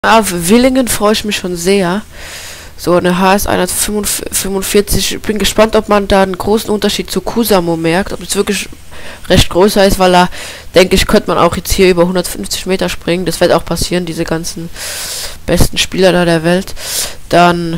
Auf Willingen freue ich mich schon sehr. So eine HS 145. Ich bin gespannt, ob man da einen großen Unterschied zu Kusamo merkt. Ob es wirklich recht größer ist, weil da, denke ich, könnte man auch jetzt hier über 150 Meter springen. Das wird auch passieren, diese ganzen besten Spieler da der Welt. Dann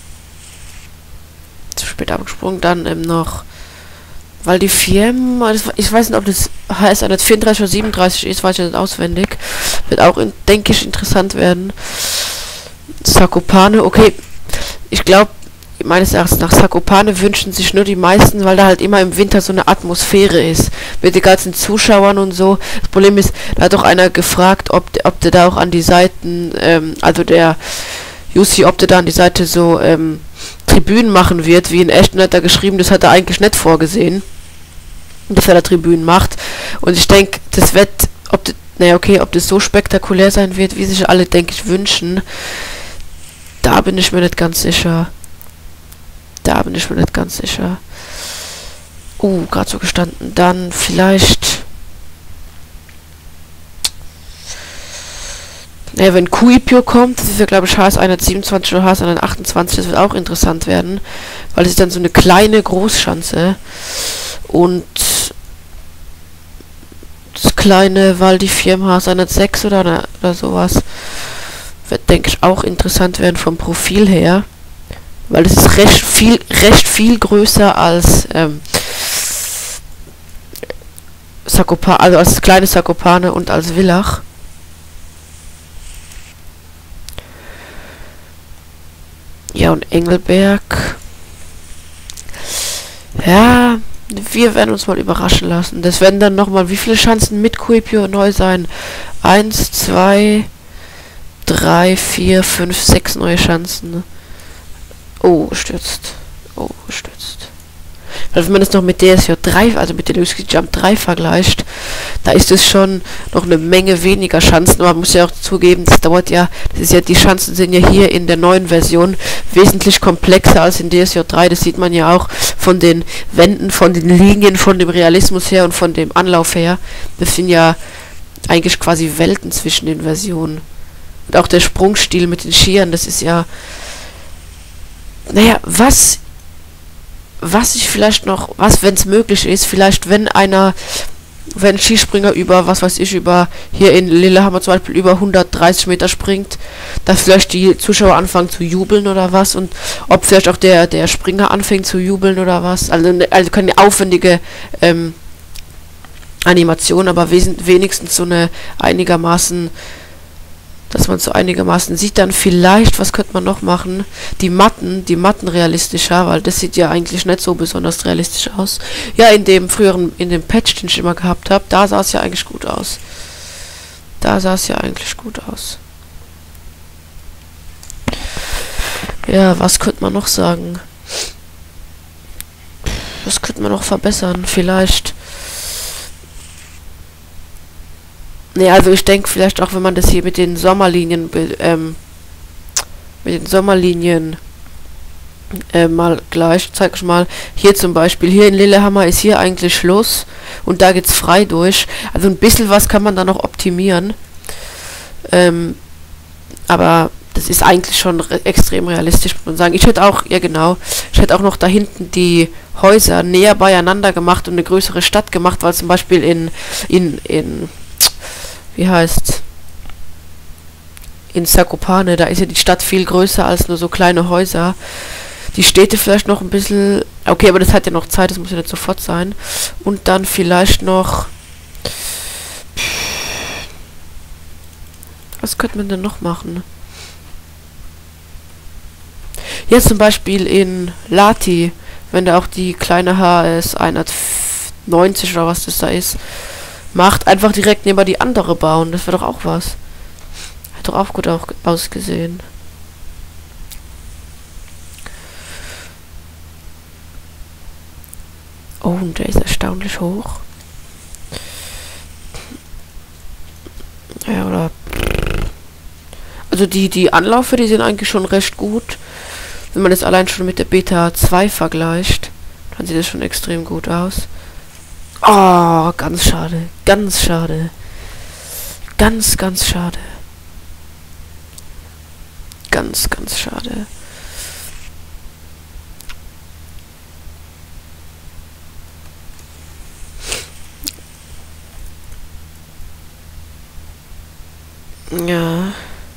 zu spät abgesprungen, dann noch, weil die Firmen, ich weiß nicht, ob das HS 134 oder 37 ist, weiß ich nicht auswendig. Wird auch, denke ich, interessant werden. Zakopane, okay. Ich glaube, meines Erachtens nach Zakopane wünschen sich nur die meisten, weil da halt immer im Winter so eine Atmosphäre ist. Mit den ganzen Zuschauern und so. Das Problem ist, da hat doch einer gefragt, ob der da auch an die Seiten, also der Jussi, ob der da an die Seite so, Tribünen machen wird, wie in Ashton hat er geschrieben, das hat er eigentlich nicht vorgesehen. Dass er da Tribünen macht. Und ich denke, das wird, ob das so spektakulär sein wird, wie sich alle, denke ich, wünschen, da bin ich mir nicht ganz sicher. Gerade so gestanden. Dann vielleicht, wenn Kuipio kommt, das ist ja, glaube ich, HS 127 oder HS 128, das wird auch interessant werden, weil es ist dann so eine kleine Großschanze. Und das kleine Val Firma HS 106 oder sowas wird, denke ich, auch interessant werden vom Profil her, weil es ist recht viel größer als Zakopane, also als kleine Zakopane und als Villach. Ja, und Engelberg, ja, wir werden uns mal überraschen lassen. Das werden dann nochmal, wie viele Chancen mit Kuipio neu sein? 1, 2, 3, 4, 5, 6 neue Chancen. Oh, gestürzt. Also wenn man das noch mit DSJ3, also mit der Lucy Jump 3 vergleicht, da ist es schon noch eine Menge weniger Chancen. Aber man muss ja auch zugeben, das dauert ja, die Chancen sind ja hier in der neuen Version wesentlich komplexer als in DSJ3. Das sieht man ja auch von den Wänden, von den Linien, von dem Realismus her und von dem Anlauf her. Das sind ja eigentlich quasi Welten zwischen den Versionen. Und auch der Sprungstil mit den Skiern, das ist ja, was ich vielleicht noch, wenn es möglich ist, vielleicht wenn ein Skispringer über, hier in Lillehammer zum Beispiel über 130 Meter springt, dass vielleicht die Zuschauer anfangen zu jubeln oder was, und ob vielleicht auch der Springer anfängt zu jubeln oder was, also keine aufwendige Animation, aber wenigstens so eine einigermaßen, dass man so einigermaßen sieht. Dann vielleicht, was könnte man noch machen? Die Matten realistischer, weil das sieht ja eigentlich nicht so besonders realistisch aus. Ja, in dem Patch, den ich immer gehabt habe, da sah es ja eigentlich gut aus. Ja, was könnte man noch sagen? Was könnte man noch verbessern? Vielleicht. Ne, also ich denke vielleicht auch, wenn man das hier mit den Sommerlinien mal gleich, zeig ich mal, hier zum Beispiel, hier in Lillehammer ist hier eigentlich Schluss und da geht's frei durch. Also ein bisschen was kann man da noch optimieren. Aber das ist eigentlich schon extrem realistisch, muss man sagen. Ich hätte auch noch da hinten die Häuser näher beieinander gemacht und eine größere Stadt gemacht, weil zum Beispiel in Zakopane, da ist ja die Stadt viel größer als nur so kleine Häuser. Die Städte vielleicht noch ein bisschen, okay, aber das hat ja noch Zeit, das muss ja nicht sofort sein. Und dann vielleicht noch, was könnte man denn noch machen? Jetzt zum Beispiel in Lati, wenn da auch die kleine HS 190 oder was das da ist, macht, einfach direkt neben die andere bauen. Das wäre doch auch was. Hat doch auch gut ausgesehen. Oh, und der ist erstaunlich hoch. Ja, oder... Also die Anläufe, die sind eigentlich schon recht gut. Wenn man das allein schon mit der Beta 2 vergleicht, dann sieht das schon extrem gut aus. Oh, ganz schade. Ganz schade. ganz, ganz schade. Ja.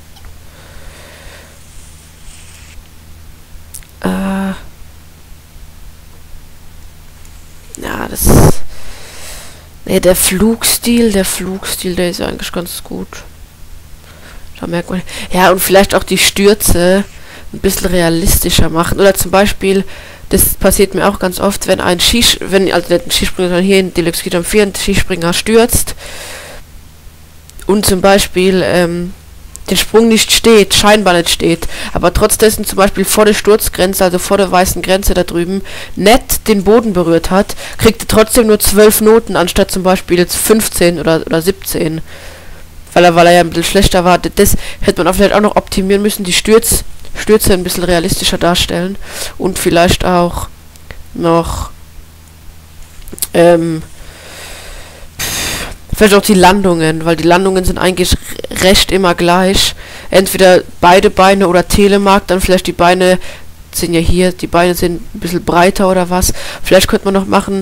Ja, das... Ne, der Flugstil, der ist eigentlich ganz gut. Da merkt man... Ja, und vielleicht auch die Stürze ein bisschen realistischer machen. Oder zum Beispiel, das passiert mir auch ganz oft, wenn ein Skispringer hier in Deluxe Ski Jump 4 ein Skispringer stürzt und zum Beispiel den Sprung nicht steht, scheinbar nicht steht, aber trotzdem zum Beispiel vor der Sturzgrenze, also vor der weißen Grenze da drüben, nicht den Boden berührt hat, kriegt er trotzdem nur 12 Noten, anstatt zum Beispiel jetzt 15 oder 17. Weil er ja ein bisschen schlechter war. Das hätte man vielleicht auch noch optimieren müssen, die Stürze ein bisschen realistischer darstellen und vielleicht auch noch vielleicht auch die Landungen, weil die Landungen sind eigentlich recht immer gleich. Entweder beide Beine oder Telemark, dann vielleicht die Beine sind ja hier, die Beine sind ein bisschen breiter oder was. Vielleicht könnte man noch machen,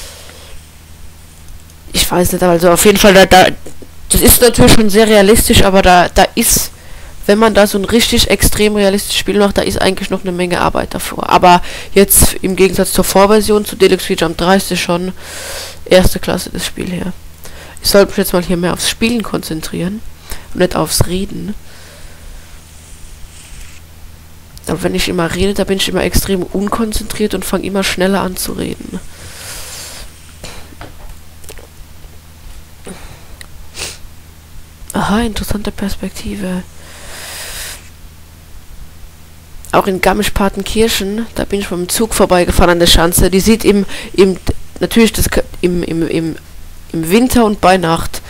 ich weiß nicht, also auf jeden Fall, das ist natürlich schon sehr realistisch, aber da ist, wenn man da so ein richtig extrem realistisches Spiel macht, da ist eigentlich noch eine Menge Arbeit davor. Aber jetzt im Gegensatz zur Vorversion, zu Deluxe Ski Jump 3, ist es schon erste Klasse das Spiel hier. Ich sollte mich jetzt mal hier mehr aufs Spielen konzentrieren und nicht aufs Reden. Aber wenn ich immer rede, da bin ich immer extrem unkonzentriert und fange immer schneller an zu reden. Aha, interessante Perspektive. Auch in Garmisch-Partenkirchen, da bin ich mit dem Zug vorbeigefahren an der Schanze. Die sieht natürlich im Winter und bei Nacht,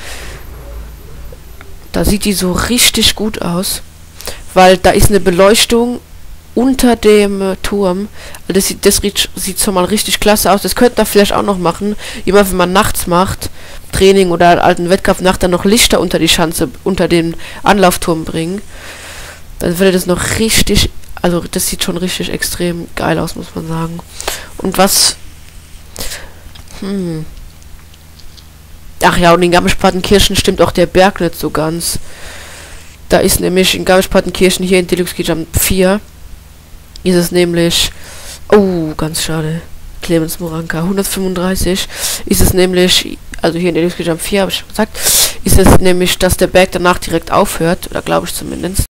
da sieht die so richtig gut aus, weil da ist eine Beleuchtung unter dem Turm. Das sieht schon mal richtig klasse aus. Das könnte man vielleicht auch noch machen, immer wenn man nachts macht, Training oder alten Wettkampf, nachts dann noch Lichter unter die Schanze, unter den Anlaufturm bringen. Dann würde das noch richtig, also das sieht schon richtig extrem geil aus, muss man sagen. Und was... Ach ja, und in Garmisch-Partenkirchen stimmt auch der Berg nicht so ganz. Da ist nämlich in Garmisch-Partenkirchen hier in Deluxe Ski Jump 4 ist es nämlich... Oh, ganz schade. Clemens Moranka, 135 ist es nämlich, also hier in Deluxe Ski Jump 4 habe ich schon gesagt, ist es nämlich, dass der Berg danach direkt aufhört, oder glaube ich zumindest.